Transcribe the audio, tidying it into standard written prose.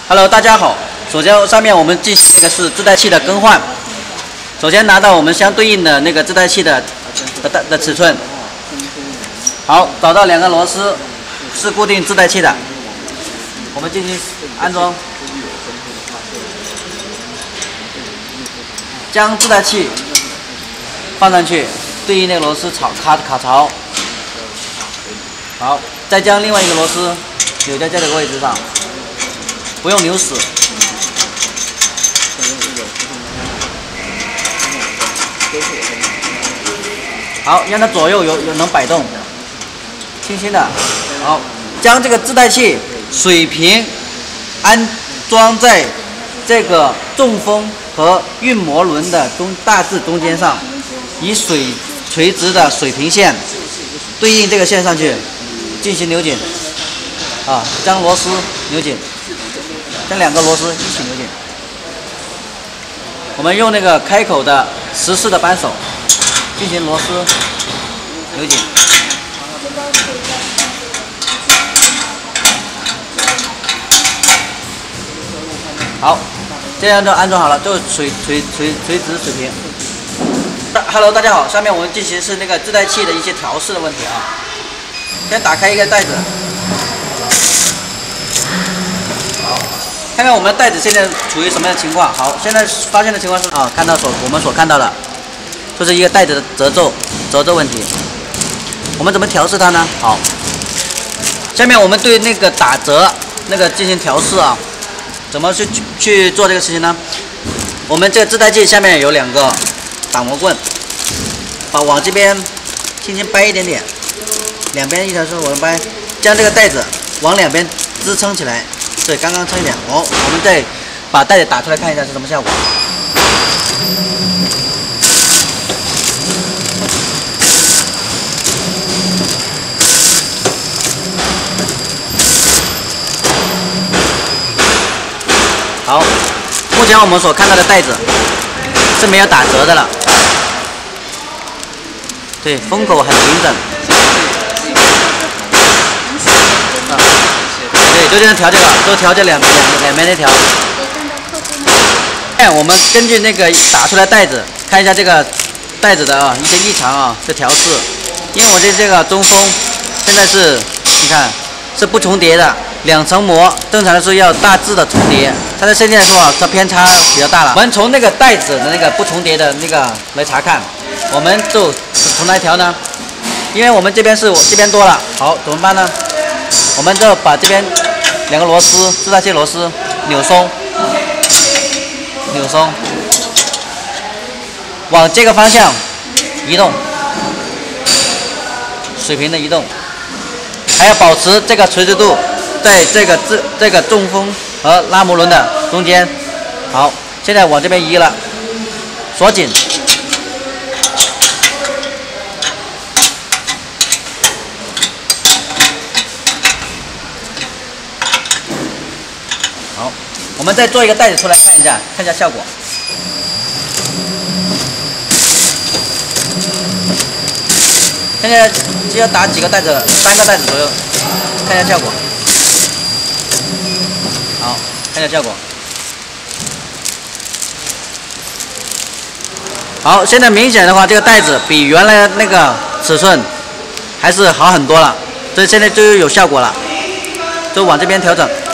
Hello， 大家好。首先，上面我们进行那个是自带器的更换。首先拿到我们相对应的那个自带器的尺寸。好，找到2个螺丝是固定自带器的，我们进行安装。将自带器放上去，对应那个螺丝卡槽。好，再将另外一个螺丝扭在这个位置上，不用扭死。好，让它左右有能摆动，轻轻的。好，将这个自带器水平安装在这个中风和运膜轮的大致中间上，以垂直的水平线对应这个线上去进行扭紧。啊，将螺丝扭紧，将2个螺丝一起扭紧。我们用那个开口的14的扳手进行螺丝扭紧。好，这样就安装好了，就垂直水平。Hello， 大家好，下面我们进行是那个自带器的一些调试的问题啊。先打开一个袋子，好，看看我们的袋子现在处于什么样的情况。好，现在发现的情况是啊，我们所看到的，就是一个袋子的褶皱问题。我们怎么调试它呢？好，下面我们对那个打折那个进行调试啊。怎么去做这个事情呢？我们这个自带器下面有2个打磨棍，往这边轻轻掰一点点，两边一条是我们掰，将这个袋子往2边支撑起来，对，刚刚撑一点。哦，我们再把袋子打出来看一下是什么效果。好，目前我们所看到的袋子是没有打折的了。对，封口很平整。对，就这样调这个，都调这两边的调。我们根据那个打出来袋子，看一下这个袋子的一些异常啊的调试。因为我这个中锋现在是，你看是不重叠的，2层膜，正常来说要大致的重叠。但是现在说它偏差比较大了。我们从那个袋子的那个不重叠的那个来查看，我们就从哪调呢？因为我们这边多了，好，怎么办呢？我们就把这边2个螺丝，自带器螺丝扭松，往这个方向移动，水平的移动，还要保持这个垂直度，在这个中锋和拉摩轮的中间。好，现在往这边移了，锁紧。好，我们再做一个袋子出来看一下效果。现在只要打几个袋子，3个袋子左右，看一下效果。好，看一下效果。好，现在明显的话，这个袋子比原来那个尺寸还是好很多了，所以现在就有效果了，就往这边调整。